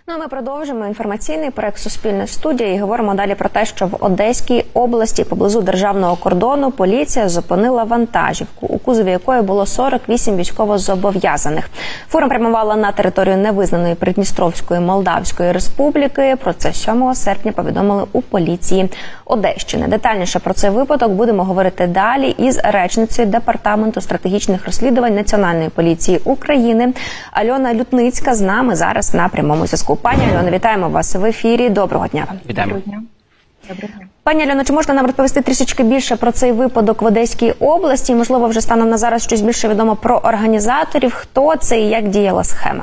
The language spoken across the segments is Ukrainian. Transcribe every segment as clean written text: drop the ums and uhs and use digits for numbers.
Ну, ми продовжимо інформаційний проект «Суспільне студія» і говоримо далі про те, що в Одеській області поблизу державного кордону поліція зупинила вантажівку, у кузові якої було 48 військовозобов'язаних. Фура прямувала на територію невизнаної Придністровської Молдавської Республіки. Про це 7 серпня повідомили у поліції Одещини. Детальніше про цей випадок будемо говорити далі із речницею Департаменту стратегічних розслідувань Національної поліції України. Альона Лютницька з нами зараз на прямому зв'язку. Пані Альоно, вітаємо вас в ефірі. Доброго дня. Вітаємо. Доброго дня. Пані Альоно, чи можна нам розповісти трішечки більше про цей випадок в Одеській області? Можливо, вже станом на зараз щось більше відомо про організаторів, хто це і як діяла схема?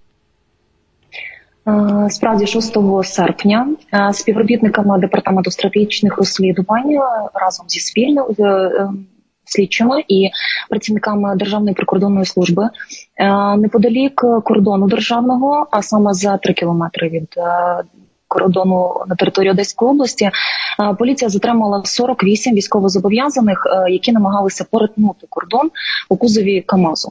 Справді, 6 серпня співробітниками Департаменту стратегічних розслідувань разом зі слідчими і працівниками Державної прикордонної служби неподалік кордону державного, а саме за 3 кілометри від кордону на території Одеської області, поліція затримала 48 військовозобов'язаних, які намагалися перетнути кордон у кузові КАМАЗу.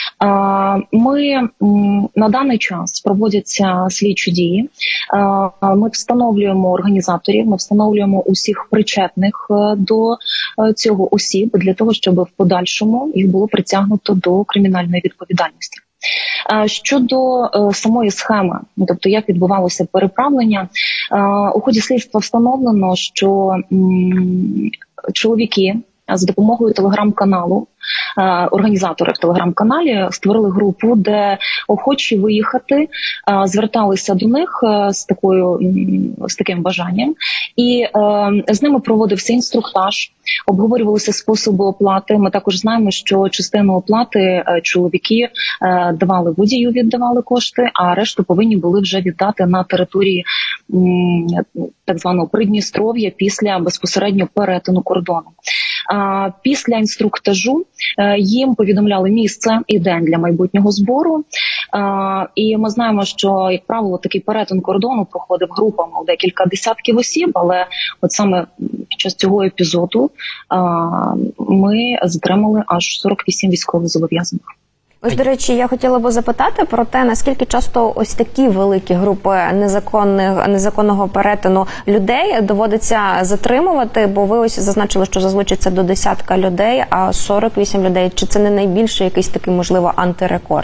На даний час проводяться слідчі дії. Ми встановлюємо організаторів, ми встановлюємо усіх причетних до цього осіб для того, щоб в подальшому їх було притягнуто до кримінальної відповідальності. Щодо самої схеми, тобто як відбувалося переправлення, у ході слідства встановлено, що чоловіки за допомогою телеграм-каналу, організатори в телеграм-каналі створили групу, де охочі виїхати зверталися до них з таким бажанням, і з ними проводився інструктаж, обговорювалися способи оплати. Ми також знаємо, що частину оплати чоловіки давали водію, віддавали кошти, а решту повинні були вже віддати на території так званого Придністров'я після безпосередньо перетину кордону. Після інструктажу їм повідомляли місце і день для майбутнього збору. І ми знаємо, що, як правило, такий перетин кордону проходив групами у декілька десятків осіб, але от саме під час цього епізоду ми затримали аж 48 військовозобов'язаних. Ось, до речі, я хотіла би запитати про те, наскільки часто ось такі великі групи незаконного перетину людей доводиться затримувати, бо ви ось зазначили, що зазвичай це до десятка людей, а 48 людей. Чи це не найбільший якийсь такий, можливо, антирекорд?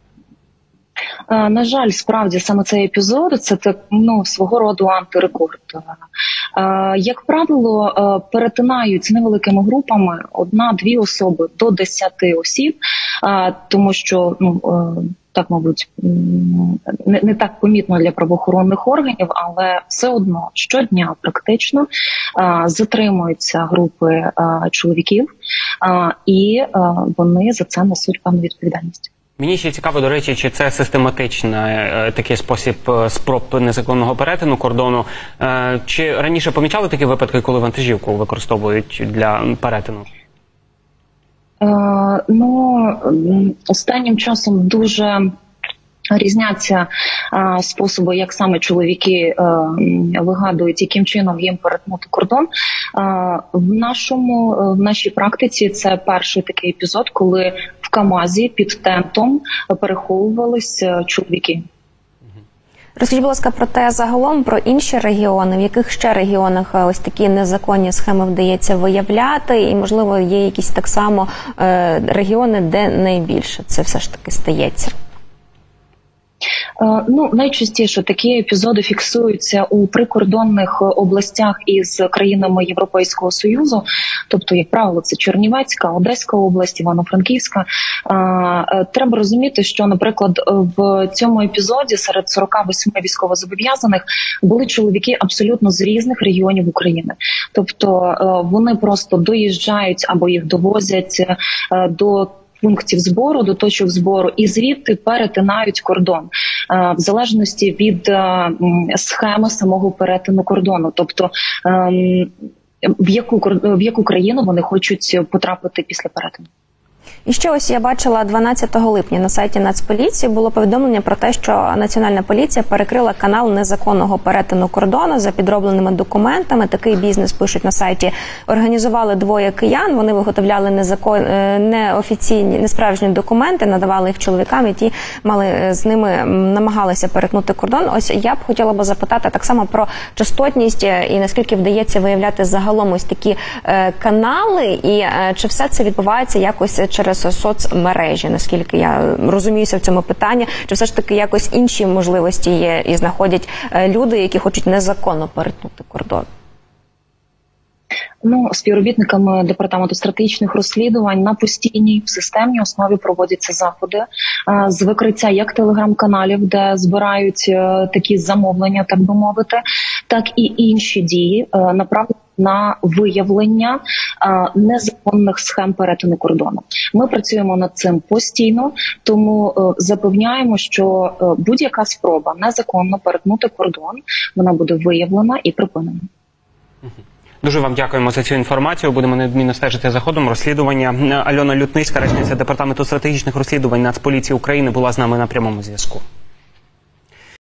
На жаль, справді, саме цей епізод – це свого роду антирекорд. Як правило, перетинають невеликими групами 1-2 особи до 10 осіб, тому що, так, мабуть, не так помітно для правоохоронних органів, але все одно щодня практично затримуються групи чоловіків, і вони за це несуть певну відповідальність. Мені ще цікаво, до речі, чи це систематичний такий спосіб спроб незаконного перетину кордону. Чи раніше помічали такі випадки, коли вантажівку використовують для перетину? Останнім часом дуже різняться способи, як саме чоловіки вигадують, яким чином їм перетнути кордон. В нашій практиці це перший такий епізод, коли в КАМАЗі під тентом переховувалися чоловіки. Розкажіть, будь ласка, про те загалом, про інші регіони, в яких ще регіонах ось такі незаконні схеми вдається виявляти, і, можливо, є якісь так само регіони, де найбільше це все ж таки стається? Найчастіше такі епізоди фіксуються у прикордонних областях із країнами Європейського Союзу, тобто, як правило, це Чернівецька, Одеська область, Івано-Франківська. Треба розуміти, що, наприклад, в цьому епізоді серед 48 військовозобов'язаних були чоловіки абсолютно з різних регіонів України. Тобто вони просто доїжджають або їх довозять до пунктів збору, до точок збору, і звідти перетинають кордон, в залежності від схеми самого перетину кордону. Тобто, в яку країну вони хочуть потрапити після перетину. І ще ось я бачила 12 липня на сайті Нацполіції було повідомлення про те, що Національна поліція перекрила канал незаконного перетину кордону за підробленими документами. Такий бізнес, пишуть на сайті, організували двоє киян. Вони виготовляли неофіційні, несправжні документи, надавали їх чоловікам, і ті з ними намагалися перетнути кордон. Ось я б хотіла запитати так само про частотність і наскільки вдається виявляти загалом ось такі канали, і чи все це відбувається якось через соцмережі, наскільки я розуміюся в цьому питанні, чи все ж таки якось інші можливості є і знаходять люди, які хочуть незаконно перетнути кордон? Співробітниками Департаменту стратегічних розслідувань на постійній системній основі проводяться заходи з викриття як телеграм-каналів, де збирають такі замовлення, так би мовити, так і інші дії, направлені на виявлення незаконних схем перетину кордону. Ми працюємо над цим постійно, тому запевняємо, що будь-яка спроба незаконно перетнути кордон, вона буде виявлена і припинена. Дуже вам дякуємо за цю інформацію. Будемо неодмінно стежити за ходом розслідування. Альона Лютницька, речниця Департаменту стратегічних розслідувань Нацполіції України, була з нами на прямому зв'язку.